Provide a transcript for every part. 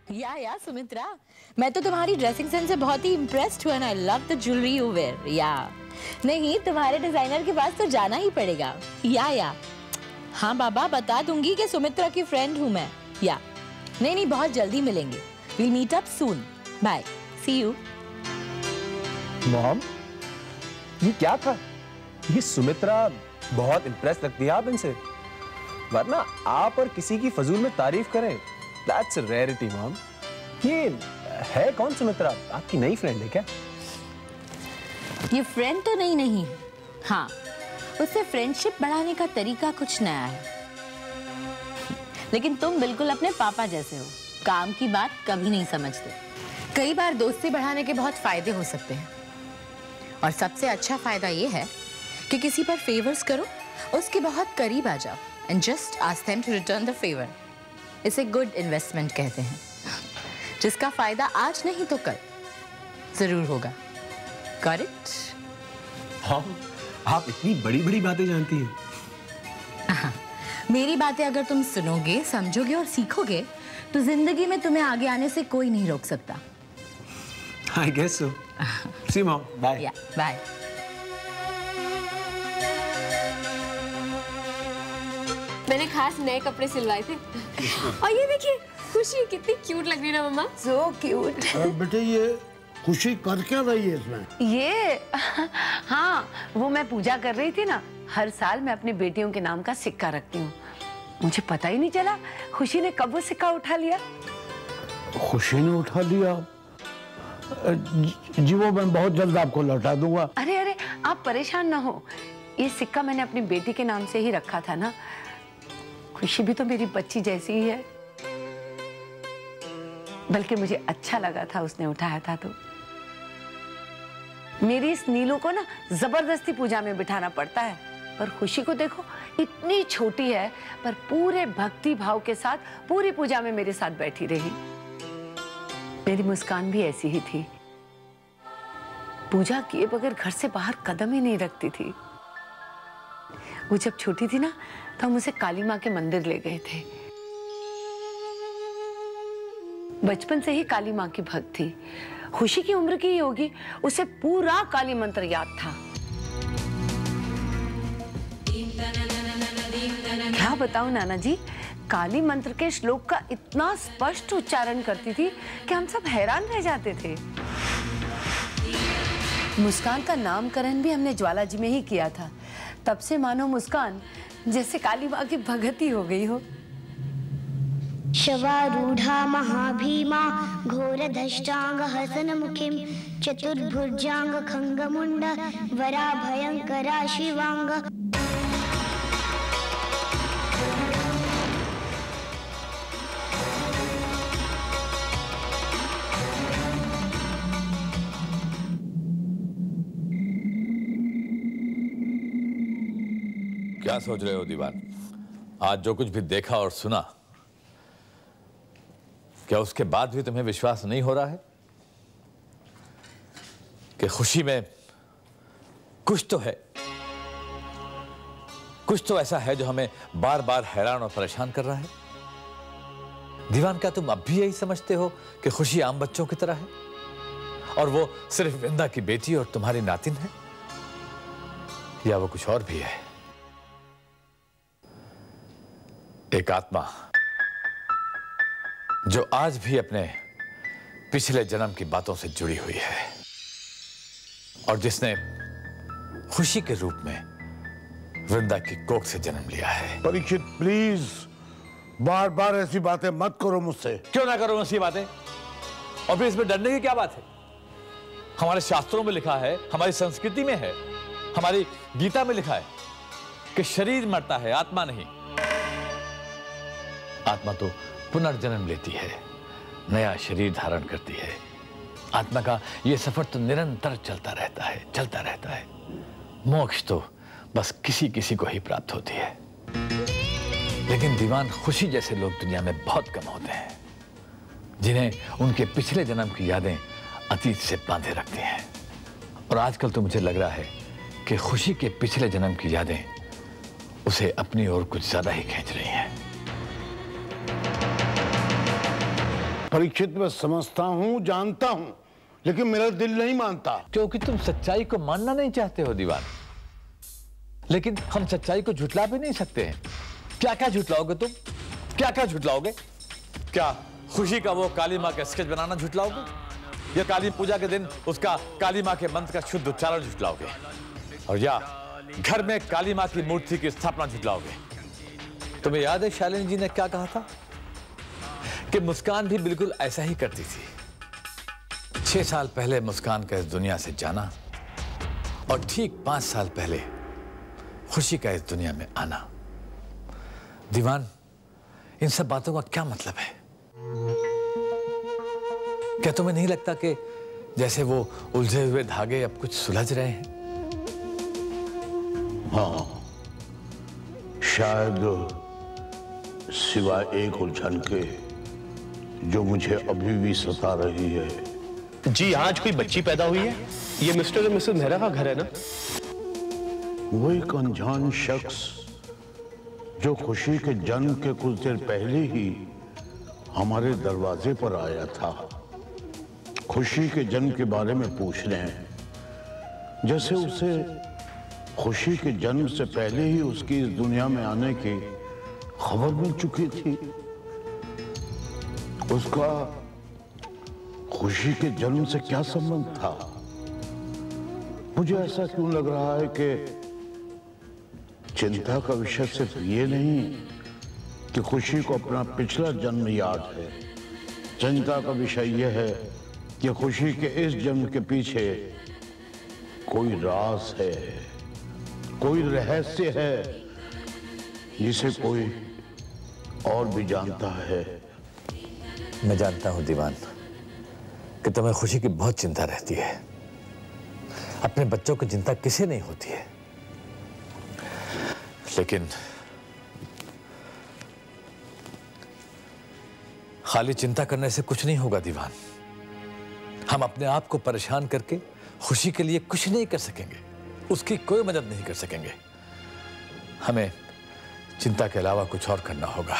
या सुमित्रा, मैं तो तुम्हारी ड्रेसिंग सेंस से बहुत ही इम्प्रेस्ड हुआ ना। I love the jewellery you wear. या नहीं, तुम्हारे डिजाइनर के पास तो जाना ही पड़ेगा। या हाँ बाबा, बता दूंगी कि सुमित्रा की फ्रेंड हूँ मैं। या नहीं, बहुत जल्दी मिलेंगे। We'll meet up soon. Bye. See you. Mom, ये क्या था? ये सुमित्रा बहुत इम्प्रेस लगती है आप इनसे, वरना आप और किसी की फजूल में तारीफ करें, that's a rarity मॉम। ये है कौन सुमित्रा? आपकी नई फ्रेंड है क्या? ये फ्रेंड तो नहीं, हाँ, उससे फ्रेंडशिप बढ़ाने का तरीका कुछ नया है। लेकिन तुम बिल्कुल अपने पापा जैसे हो, काम की बात कभी नहीं समझते। कई बार दोस्ती बढ़ाने के बहुत फायदे हो सकते हैं, और सबसे अच्छा फायदा ये है कि किसी पर फेवर्स करो, उसके बहुत करीब आ जाओ and just ask them to return the favour. इसे गुड इन्वेस्टमेंट कहते हैं, जिसका फायदा आज नहीं तो कल जरूर होगा। Got it? हाँ, आप इतनी बड़ी बातें जानती हैं। मेरी बातें अगर तुम सुनोगे, समझोगे और सीखोगे तो जिंदगी में तुम्हें आगे आने से कोई नहीं रोक सकता। I guess so. See you, Mom. Bye. Yeah, bye. मैंने खास नए कपड़े सिलवाए थे। और ये देखिए, खुशी कितनी क्यूट लग रही है ना मम्मा। So cute. बेटे, ये खुशी कर क्या रही है इसमें? ये हाँ, वो मैं पूजा कर रही थी ना। हर साल मैं अपनी बेटियों के नाम का सिक्का रखती हूँ। मुझे पता ही नहीं चला खुशी ने कब वो सिक्का उठा लिया। खुशी ने उठा लिया? जी वो मैं बहुत जल्द आपको लौटा दूंगा। अरे आप परेशान ना हो, ये सिक्का मैंने अपनी बेटी के नाम से ही रखा था ना। खुशी भी तो मेरी बच्ची जैसी ही है, बल्कि मुझे अच्छा लगा था उसने उठाया था तो। मेरी इस नीलू को ना जबरदस्ती पूजा में बिठाना पड़ता है, पर खुशी को देखो, इतनी छोटी है पर पूरे भक्ति भाव के साथ पूरी पूजा में मेरे साथ बैठी रही। मेरी मुस्कान भी ऐसी ही थी, पूजा किए बगैर घर से बाहर कदम ही नहीं रखती थी। वो जब छोटी थी ना, तो हम उसे काली माँ के मंदिर ले गए थे। बचपन से ही काली माँ की भक्त थी। खुशी की उम्र की ही होगी, उसे पूरा काली मंत्र याद था। क्या बताऊं नाना जी, काली मंत्र के श्लोक का इतना स्पष्ट उच्चारण करती थी कि हम सब हैरान रह जाते थे। मुस्कान का नामकरण भी हमने ज्वाला जी में ही किया था। तब से मानो मुस्कान जैसे काली माँ की भगत ही हो गई हो। शवारूढ़ा महाभीमा घोरधष्टांग हसनमुखीं चतुर्भुजांग खंगमुंड वरा भयंकरा शिवांग। क्या सोच रहे हो दीवान? आज जो कुछ भी देखा और सुना, क्या उसके बाद भी तुम्हें विश्वास नहीं हो रहा है कि खुशी में कुछ तो है, कुछ तो ऐसा है जो हमें बार बार हैरान और परेशान कर रहा है? दीवान, क्या तुम अब भी यही समझते हो कि खुशी आम बच्चों की तरह है और वो सिर्फ वृंदा की बेटी और तुम्हारी नातिन है, या वो कुछ और भी है? एक आत्मा जो आज भी अपने पिछले जन्म की बातों से जुड़ी हुई है और जिसने खुशी के रूप में वृंदा की कोख से जन्म लिया है। परीक्षित, प्लीज बार बार ऐसी बातें मत करो मुझसे। क्यों ना करो ऐसी बातें? और फिर इसमें डरने की क्या बात है? हमारे शास्त्रों में लिखा है, हमारी संस्कृति में है, हमारी गीता में लिखा है कि शरीर मरता है, आत्मा नहीं। आत्मा तो पुनर्जन्म लेती है, नया शरीर धारण करती है। आत्मा का यह सफर तो निरंतर चलता रहता है। मोक्ष तो बस किसी किसी को ही प्राप्त होती है। लेकिन दीवान, खुशी जैसे लोग दुनिया में बहुत कम होते हैं जिन्हें उनके पिछले जन्म की यादें अतीत से बांधे रखती हैं। और आजकल तो मुझे लग रहा है कि खुशी के पिछले जन्म की यादें उसे अपनी ओर कुछ ज्यादा ही खींच रही हैं। परीक्षित मैं समझता हूँ, जानता हूँ, लेकिन मेरा दिल नहीं मानता। क्योंकि तुम सच्चाई को मानना नहीं चाहते हो दीवान। लेकिन हम सच्चाई को झुटला भी नहीं सकते हैं। क्या क्या झुटलाओगे तुम? क्या क्या झुटलाओगे? क्या खुशी का वो काली माँ का स्केच बनाना झुटलाओगे, या काली पूजा के दिन उसका काली माँ के मंत्र का शुद्ध उच्चारण झुटलाओगे, और या घर में काली माँ की मूर्ति की स्थापना झुटलाओगे? तुम्हें याद है शालिनी जी ने क्या कहा था कि मुस्कान भी बिल्कुल ऐसा ही करती थी। 6 साल पहले मुस्कान का इस दुनिया से जाना और ठीक 5 साल पहले खुशी का इस दुनिया में आना। दीवान, इन सब बातों का क्या मतलब है? क्या तुम्हें नहीं लगता कि जैसे वो उलझे हुए धागे अब कुछ सुलझ रहे हैं? हाँ, शायद सिवाय एक उलझन के जो मुझे अभी भी सता रही है। जी, आज कोई बच्ची पैदा हुई है? ये मिस्टर और मिसेस मेहरा का घर है ना? वो एक अनजान शख्स जो खुशी के जन्म के कुछ देर पहले ही हमारे दरवाजे पर आया था, खुशी के जन्म के बारे में पूछने। जैसे उसे खुशी के जन्म से पहले ही उसकी इस दुनिया में आने की खबर मिल चुकी थी। उसका खुशी के जन्म से क्या संबंध था? मुझे ऐसा क्यों लग रहा है कि चिंता का विषय सिर्फ ये नहीं कि खुशी को अपना पिछला जन्म याद है। चिंता का विषय यह है कि खुशी के इस जन्म के पीछे कोई राज है, कोई रहस्य है जिसे कोई और भी जानता है। मैं जानता हूं दीवान कि तुम्हें खुशी की बहुत चिंता रहती है। अपने बच्चों की चिंता किसे नहीं होती है, लेकिन खाली चिंता करने से कुछ नहीं होगा दीवान। हम अपने आप को परेशान करके खुशी के लिए कुछ नहीं कर सकेंगे, उसकी कोई मदद नहीं कर सकेंगे। हमें चिंता के अलावा कुछ और करना होगा।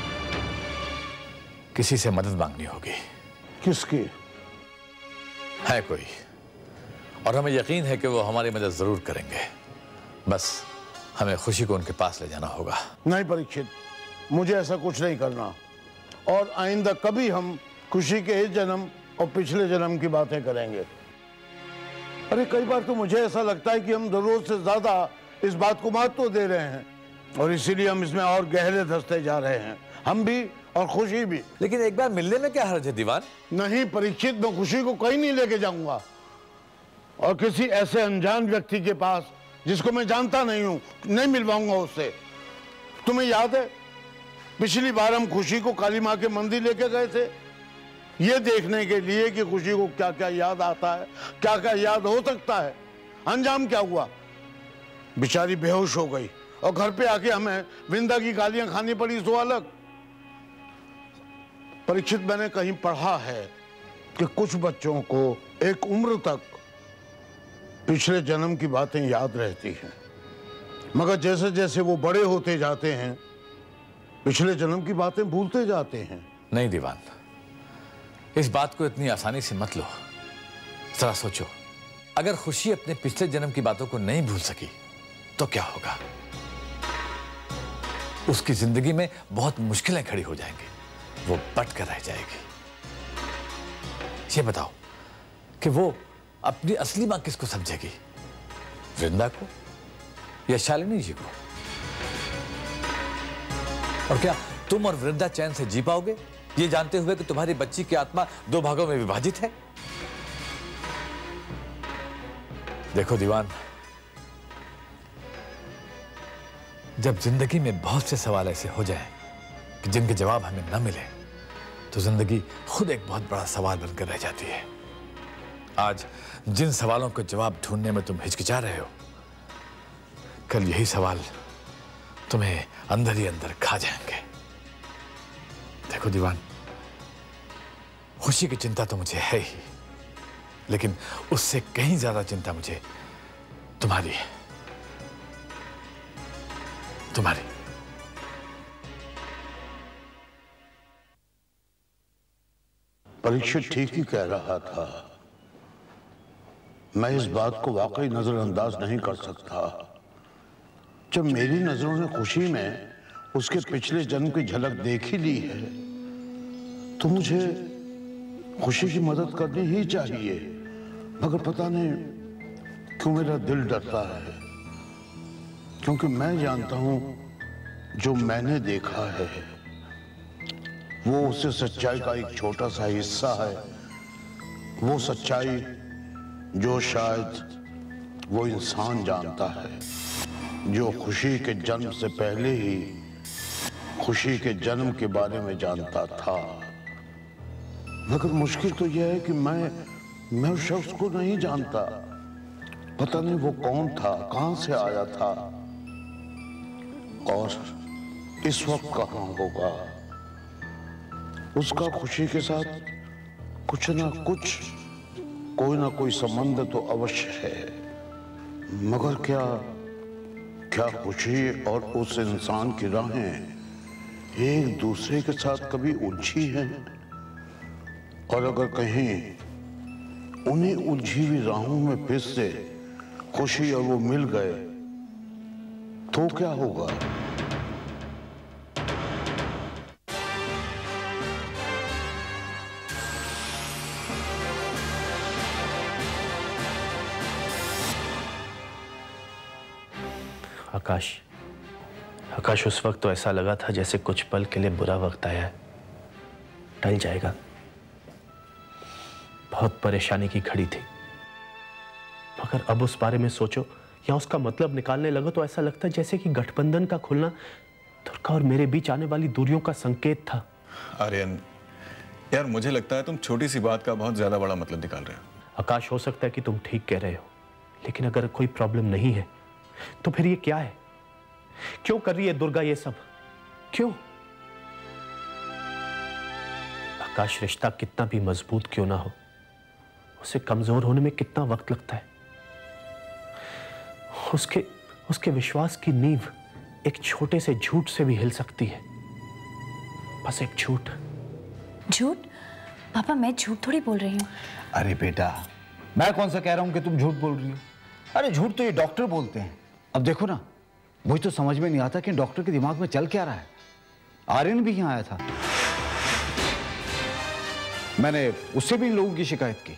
किसी से मदद मांगनी होगी। किसकी? है कोई, और हमें यकीन है कि वो हमारी मदद जरूर करेंगे। बस हमें खुशी को उनके पास ले जाना होगा। नहीं परीक्षित, मुझे ऐसा कुछ नहीं करना, और आइंदा कभी हम खुशी के इस जन्म और पिछले जन्म की बातें करेंगे। अरे कई बार तो मुझे ऐसा लगता है कि हम जरूरत से ज्यादा इस बात को महत्व दे रहे हैं, और इसीलिए हम इसमें और गहरे धंसते जा रहे हैं, हम भी और खुशी भी। लेकिन एक बार मिलने में क्या हर्ज है दीवान? नहीं परीक्षित, मैं खुशी को कहीं नहीं लेके जाऊंगा, और किसी ऐसे अनजान व्यक्ति के पास जिसको मैं जानता नहीं हूं नहीं मिलवाऊंगा उससे। तुम्हें याद है पिछली बार हम खुशी को काली माँ के मंदिर लेके गए थे, ये देखने के लिए कि खुशी को क्या क्या याद आता है, क्या क्या याद हो सकता है। अंजाम क्या हुआ? बेचारी बेहोश हो गई, और घर पे आके हमें विंदा की गालियां खानी पड़ी, सो अलग। परीक्षित, मैंने कहीं पढ़ा है कि कुछ बच्चों को एक उम्र तक पिछले जन्म की बातें याद रहती हैं, मगर जैसे जैसे वो बड़े होते जाते हैं पिछले जन्म की बातें भूलते जाते हैं। नहीं दीवान, इस बात को इतनी आसानी से मत लो। जरा सोचो, अगर खुशी अपने पिछले जन्म की बातों को नहीं भूल सकी तो क्या होगा? उसकी जिंदगी में बहुत मुश्किलें खड़ी हो जाएंगी, वो बट कर रह जाएगी। ये बताओ कि वो अपनी असली मां किसको समझेगी, वृंदा को या शालिनी जी को? और क्या तुम और वृंदा चैन से जी पाओगे ये जानते हुए कि तुम्हारी बच्ची की आत्मा 2 भागों में विभाजित है? देखो दीवान, जब जिंदगी में बहुत से सवाल ऐसे हो जाएं कि जिनके जवाब हमें न मिले, तो जिंदगी खुद एक बहुत बड़ा सवाल बनकर रह जाती है। आज जिन सवालों के जवाब ढूंढने में तुम हिचकिचा रहे हो, कल यही सवाल तुम्हें अंदर ही अंदर खा जाएंगे। देखो दीवान, खुशी की चिंता तो मुझे है ही, लेकिन उससे कहीं ज्यादा चिंता मुझे तुम्हारी है। तुम्हारी। परीक्षित ठीक ही कह रहा था। मैं इस बात को वाकई नजरअंदाज नहीं कर सकता। जब मेरी नजरों ने खुशी में उसके पिछले जन्म की झलक देख ही ली है तो मुझे खुशी की मदद करनी ही चाहिए। मगर पता नहीं क्यों मेरा दिल डरता है, क्योंकि मैं जानता हूं जो मैंने देखा है वो उसे सच्चाई का एक छोटा सा हिस्सा है। वो सच्चाई जो शायद वो इंसान जानता है, जो खुशी के जन्म से पहले ही खुशी के जन्म के बारे में जानता था। मगर मुश्किल तो यह है कि मैं उस शख्स को नहीं जानता। पता नहीं वो कौन था, कहां से आया था और इस वक्त कहां होगा। उसका खुशी के साथ कुछ ना कुछ, कोई ना कोई संबंध तो अवश्य है। मगर क्या खुशी और उस इंसान की राहें एक दूसरे के साथ कभी उलझी हैं? और अगर कहीं उन्हीं उलझी हुई राहों में फिर से खुशी और वो मिल गए तो क्या होगा? आकाश उस वक्त तो ऐसा लगा था जैसे कुछ पल के लिए बुरा वक्त आया है, टल जाएगा। बहुत परेशानी की घड़ी थी, मगर अब उस बारे में सोचो या उसका मतलब निकालने लगो तो ऐसा लगता है जैसे कि गठबंधन का खुलना दुर्गा और मेरे बीच आने वाली दूरियों का संकेत था। आर्यन, यार मुझे लगता है तुम छोटी सी बात का बहुत ज्यादा बड़ा मतलब निकाल रहे हो। आकाश, हो सकता है कि तुम ठीक कह रहे हो, लेकिन अगर कोई प्रॉब्लम नहीं है तो फिर ये क्या है? क्यों कर रही है दुर्गा ये सब? क्यों? आकाश, रिश्ता कितना भी मजबूत क्यों ना हो, उसे कमजोर होने में कितना वक्त लगता है। उसके विश्वास की नींव एक छोटे से झूठ से भी हिल सकती है। बस एक झूठ। झूठ? पापा, मैं झूठ थोड़ी बोल रही हूँ। अरे बेटा, मैं कौन सा कह रहा हूँ कि तुम झूठ बोल रही हो? अरे झूठ तो ये डॉक्टर बोलते हैं। अब देखो ना, मुझे तो समझ में नहीं आता कि डॉक्टर के दिमाग में चल क्या रहा है। आर्यन भी यहाँ आया था, मैंने उससे भी इन लोगों की शिकायत की।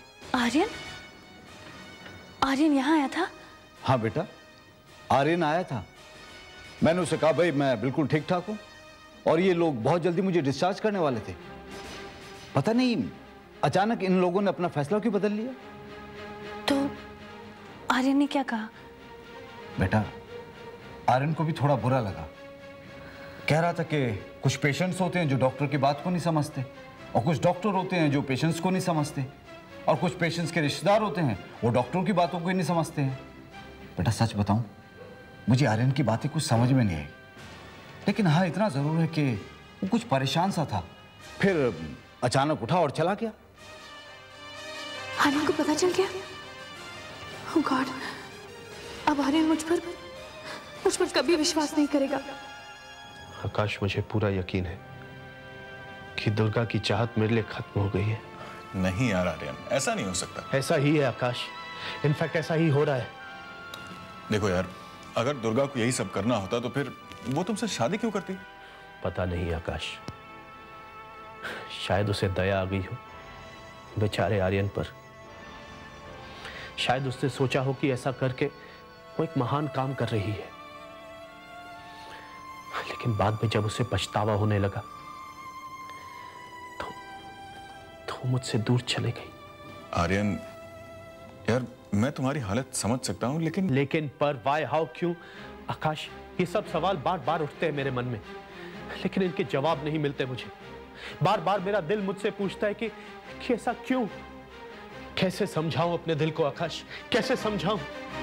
आर्यन यहाँ आया था? हाँ बेटा, आर्यन आया था। मैंने उसे कहा भाई मैं बिल्कुल ठीक ठाक हूं और ये लोग बहुत जल्दी मुझे डिस्चार्ज करने वाले थे। पता नहीं अचानक इन लोगों ने अपना फैसला क्यों बदल लिया। तो आर्यन ने क्या कहा? बेटा, आर्यन को भी थोड़ा बुरा लगा। कह रहा था कि कुछ पेशेंट्स होते हैं जो डॉक्टर की बात को नहीं समझते और कुछ डॉक्टर होते हैं जो पेशेंट्स को नहीं समझते और कुछ पेशेंट्स के रिश्तेदार होते हैं वो डॉक्टरों की बातों को ही नहीं समझते हैं। बेटा सच बताऊं, मुझे आर्यन की बातें कुछ समझ में नहीं आई, लेकिन हाँ इतना जरूर है कि वो कुछ परेशान सा था, फिर अचानक उठा और चला गया। आर्यन को पता चल गया? ओह गॉड, अब आर्यन मुझ पर कभी विश्वास नहीं करेगा। आकाश, मुझे पूरा यकीन है कि दुर्गा की चाहत मेरे लिए खत्म हो गई है। नहीं यार आर्यन, ऐसा नहीं हो सकता। ऐसा ही है आकाश, इनफैक्ट ऐसा ही हो रहा है। देखो यार, अगर दुर्गा को यही सब करना होता तो फिर वो तुमसे शादी क्यों करती? पता नहीं आकाश, शायद उसे दया आ गई हो बेचारे आर्यन पर। शायद उसने सोचा हो कि ऐसा करके वो एक महान काम कर रही है, लेकिन बाद में जब उसे पछतावा होने लगा तो मुझसे दूर चले गई। आर्यन यार, मैं तुम्हारी हालत समझ सकता हूं, लेकिन पर वाई, हाउ, क्यों? आकाश, ये सब सवाल बार बार उठते हैं मेरे मन में, लेकिन इनके जवाब नहीं मिलते मुझे। बार बार मेरा दिल मुझसे पूछता है कि ऐसा क्यों? कैसे समझाऊं अपने दिल को आकाश, कैसे समझाऊं?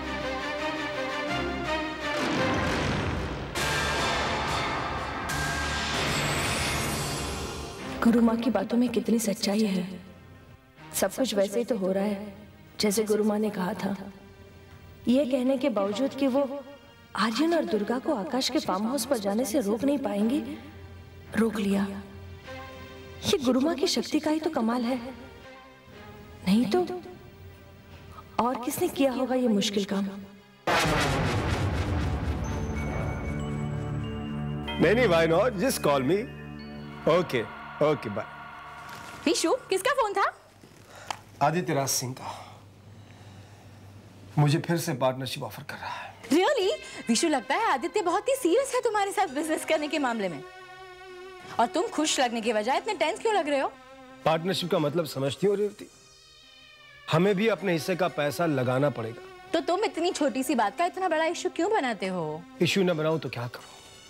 गुरु माँ की बातों में कितनी सच्चाई है। सब कुछ वैसे ही तो हो रहा है जैसे गुरु माँ ने कहा था। ये कहने के बावजूद कि वो आर्यन और दुर्गा को आकाश के फार्म हाउस पर जाने से रोक नहीं पाएंगी, रोक लिया। ये गुरु माँ की शक्ति का ही तो कमाल है, नहीं तो और किसने किया होगा ये मुश्किल काम। नहीं, why not, just call me. Okay bye. Vishu, किसका फोन था? आदित्य राज सिंह का। मुझे फिर से पार्टनरशिप ऑफर कर रहा है। रियली? विशु, लगता है आदित्य बहुत ही सीरियस है तुम्हारे साथ बिजनेस करने के मामले में। और तुम खुश लगने के बजाय इतने टेंस क्यों लग रहे हो? पार्टनरशिप का मतलब समझती हो रेवती? हमें भी अपने हिस्से का पैसा लगाना पड़ेगा। तो तुम इतनी छोटी सी बात का इतना बड़ा इशू क्यों बनाते हो? इशू न बनाऊं तो क्या करूं?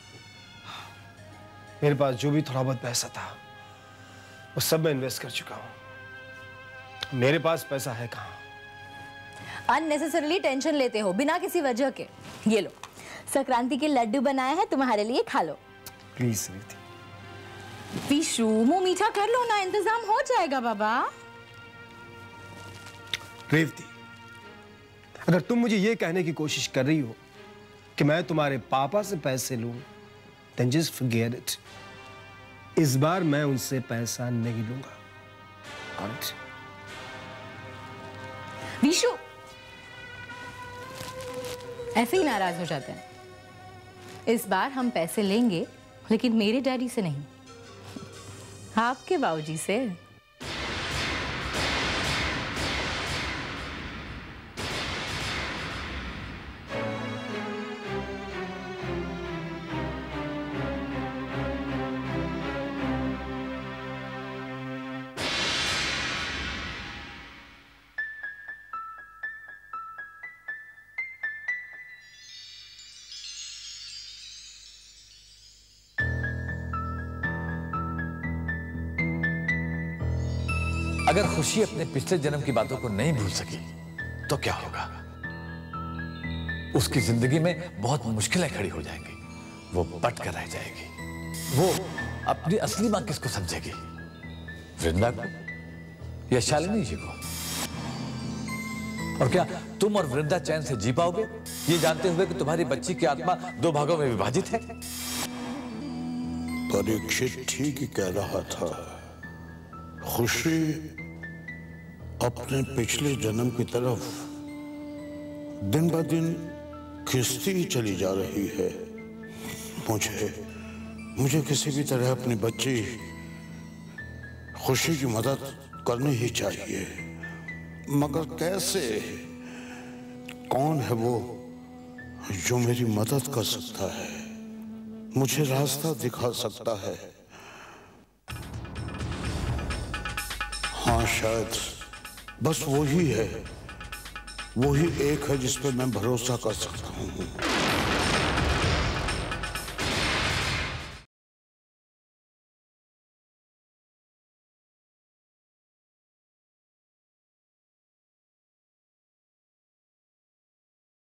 मेरे पास जो भी थोड़ा बहुत पैसा था वो सब मैं इन्वेस्ट कर चुका हूं। मेरे पास पैसा है कहां? अननेसेसरीली टेंशन लेते हो बिना किसी वजह के। ये लो, संक्रांति के लड्डू बनाए हैं तुम्हारे लिए, खा लो। प्लीज रेवती। विशु, मुंह मीठा कर लो ना, इंतजाम हो जाएगा बाबा। रेवती, अगर तुम मुझे ये कहने की कोशिश कर रही हो कि मैं तुम्हारे पापा से पैसे लूं, then just forget it. इस बार मैं उनसे पैसा नहीं लूंगा। Alright? विशु, ऐसे ही नाराज हो जाते हैं। इस बार हम पैसे लेंगे, लेकिन मेरे डैडी से नहीं, आपके बाबूजी से। अगर खुशी अपने पिछले जन्म की बातों को नहीं भूल सकी तो क्या होगा? उसकी जिंदगी में बहुत मुश्किलें खड़ी हो जाएंगी। वो बट कर रह जाएगी। वो अपनी असली मां किसको समझेगी? वृंदा को या शालिनी जी को? और क्या तुम और वृंदा चैन से जी पाओगे ये जानते हुए कि तुम्हारी बच्ची की आत्मा दो भागों में विभाजित है? परीक्षित ठीक ही कह रहा था। खुशी अपने पिछले जन्म की तरफ दिन ब दिन खिसती ही चली जा रही है। मुझे किसी भी तरह अपनी बच्ची खुशी की मदद करनी ही चाहिए, मगर कैसे? कौन है वो जो मेरी मदद कर सकता है, मुझे रास्ता दिखा सकता है? हाँ, शायद बस वही है, वही एक है जिस पे मैं भरोसा कर सकता हूँ।